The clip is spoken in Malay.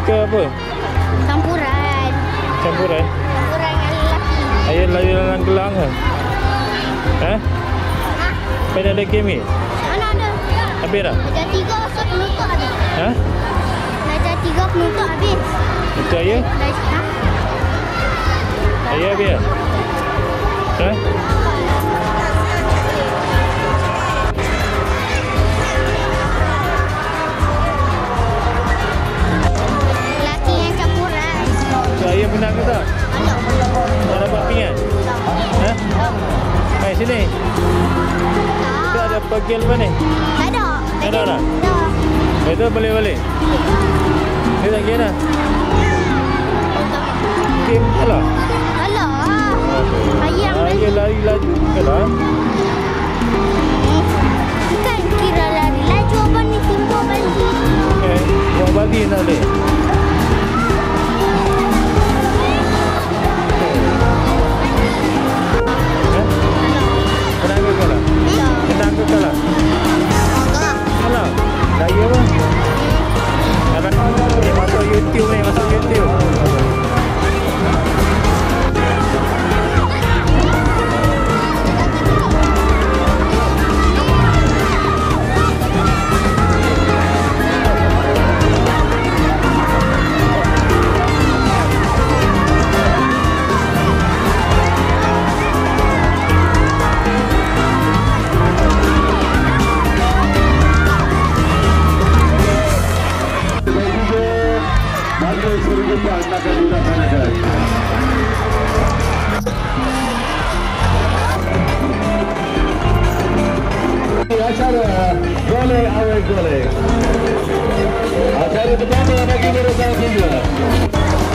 ke apa? Campuran. Campuran? Campuran dengan lelaki. Ayah lari dalam gelang ke? Ha? Ha? Pada ada game ni? Mana ada? Habis dah? Naja 3 so penutup habis. Ha? Naja 3 penutup habis. Itu ayah? Ha? Ayah habis dah? Ha? Lelaki yang campuran. So, ayah menang ke tak? Tak dapat pingat? Ha? Hai sini. Tu ada bagian lepas ni? Tak ada. Tak ada dah? Tak. Itu boleh balik? Dia tak kira dah? Game kalah? Alah. Ayam Ayah lari laju ke dah? Bukan kira lari laju apa ni timpa balik. Okay. Buat bagi tak boleh? Menang ke kalah? Menang ke kalah? Kalah? Lagi apa? Kalah. Dia masuk YouTube ni, masuk YouTube. Acara Gole Awal Gole. Acara pertama bagi mereka juga.